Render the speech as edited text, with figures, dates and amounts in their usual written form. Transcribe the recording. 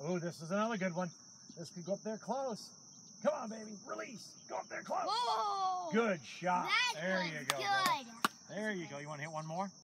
Oh, this is another good one. This could go up there close. Come on, baby. Release. Go up there close. Whoa! Good shot. That there was you go. good. Brother. There you go. You want to hit one more?